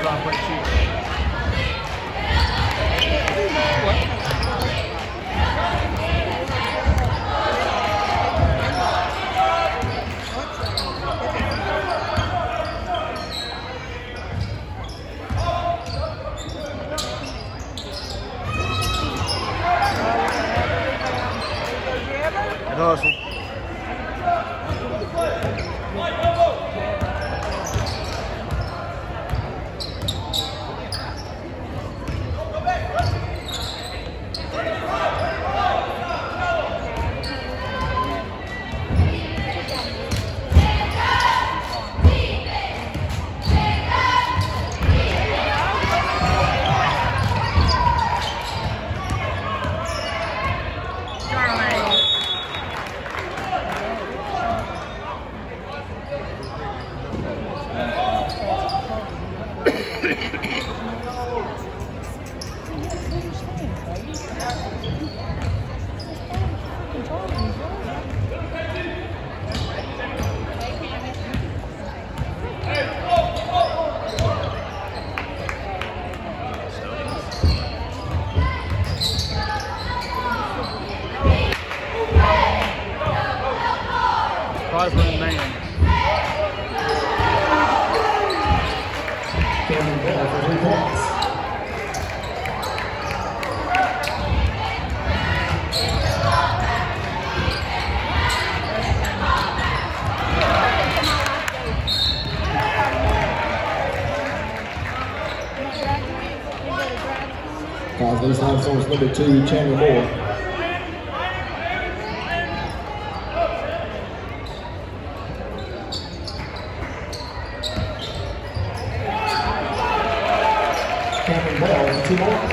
try and play cheap. Good hustle. Probably for the man. Baseline source number 2, Chandler Moore. Cameron Bell, 2 more.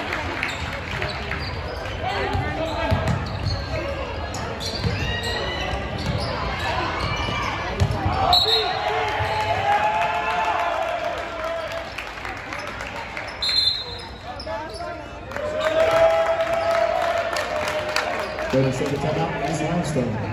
Second timeout is Limestone.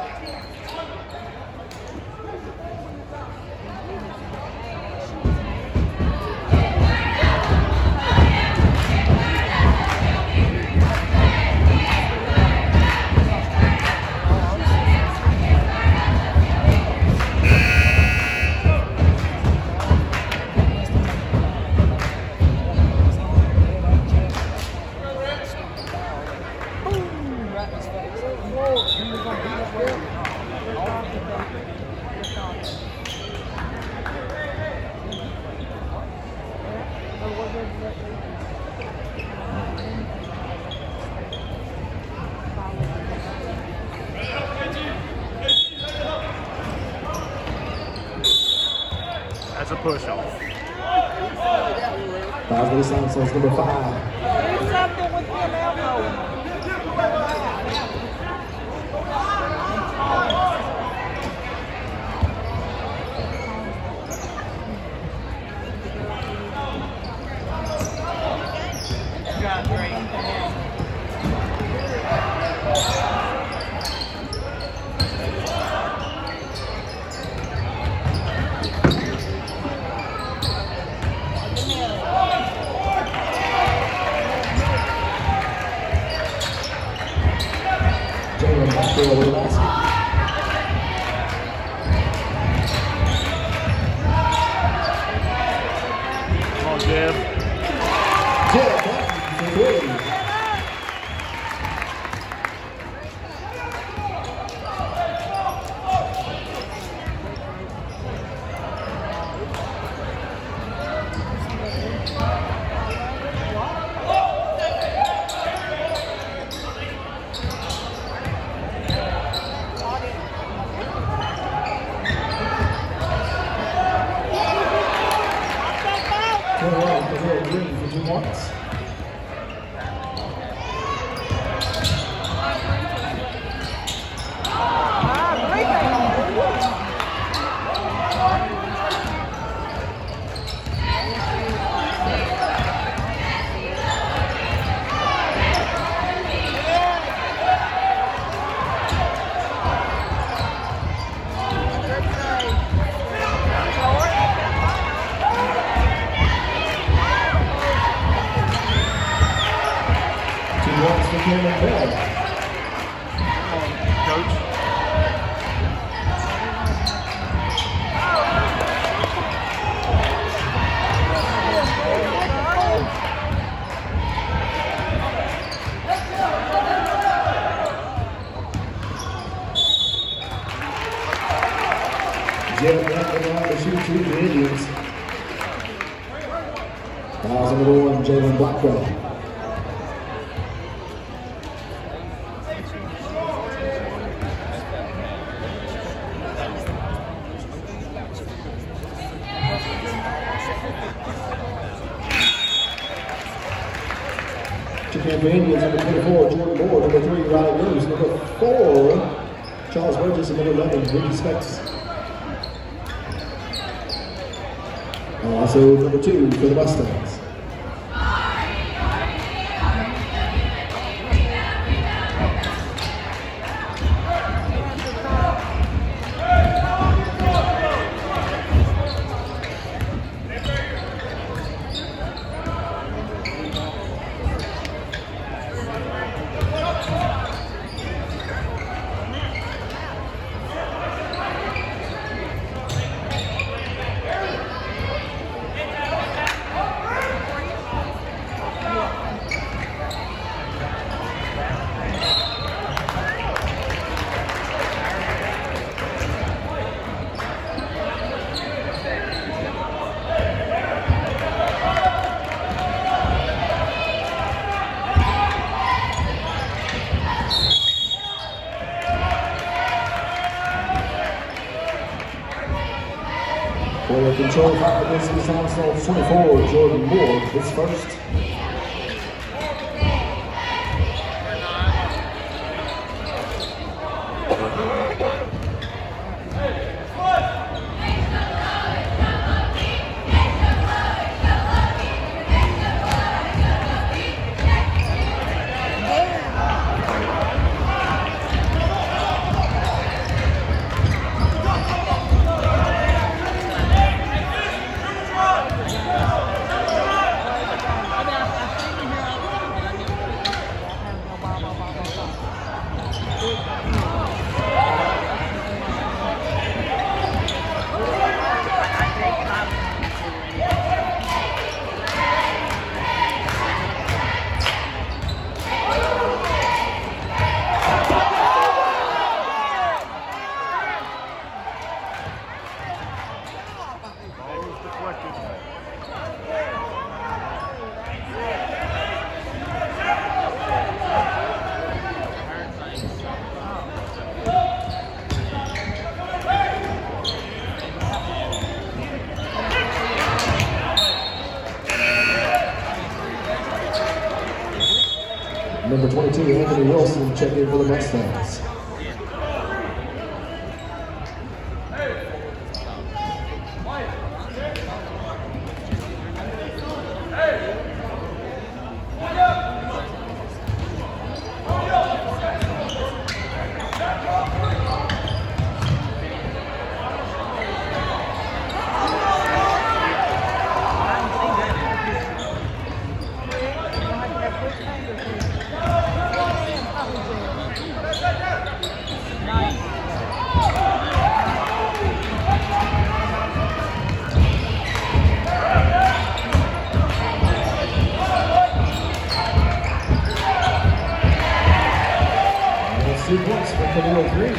That's a push-off. Baseline source number 5. Do something with your elbow. Come on, Jeff. Cameron Bell. Coach. Jalen Bell on the shoot for the Indians. Fouls on number 1, Jalen Blackwell. Tampa Indians, number 24, Jordan Moore, number 3, Riley Rose, number 4, Charles Burgess, and number 11, Ricky Specs. Also number 2 for the Mustangs. For the control foul against the Arsenal 24, Jordan Moore, his first. Number 22, Anthony Wilson, check in for the Mustangs. That's 2 points for Camille Green.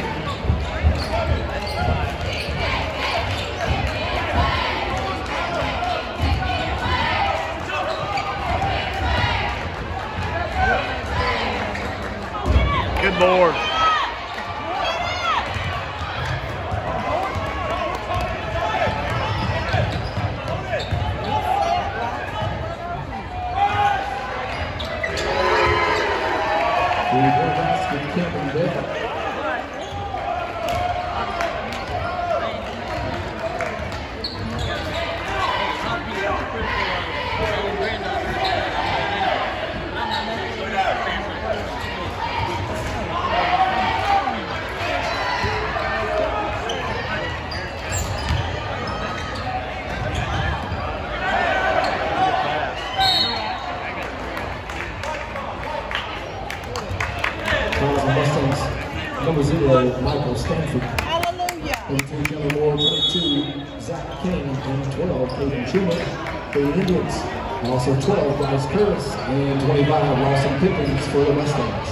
Good Lord. Cameron Bell. Number 0, Michael Stanford. Hallelujah. 22, Kelly Moore. 22, Zach King. And 12, Caden Truman for the Indians. Also 12, Bryce Curtis. And 25, Lawson Pickens for the Mustangs.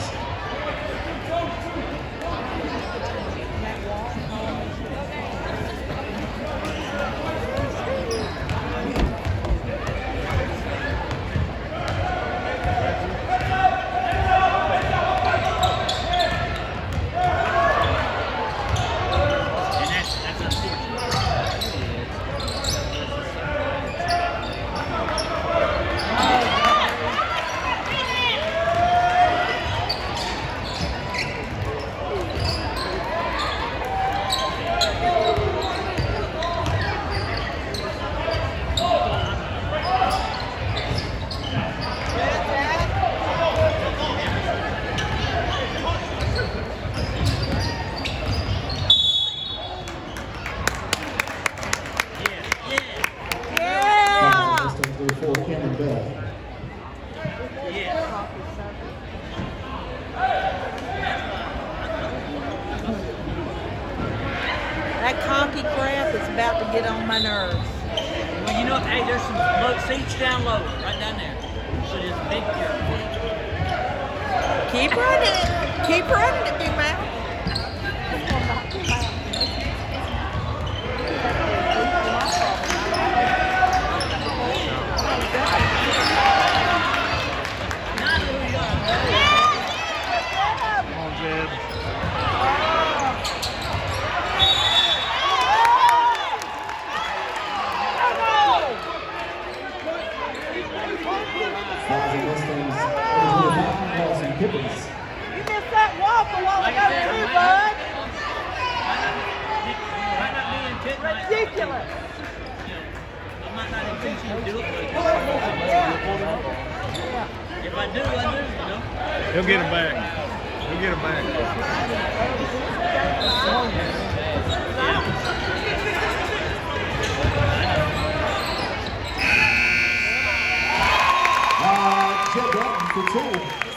That cocky crap is about to get on my nerves. Well, you know, hey, there's some low seats down low, right down there. So there's a big Keep running. Keep running it, big man. Come on, Jeb. You missed that walk a while ago too, bud. Ridiculous. I might not intentionally do it, but if I do, I do, you know. He'll get him back. He'll get him back. Jeb Button for 2.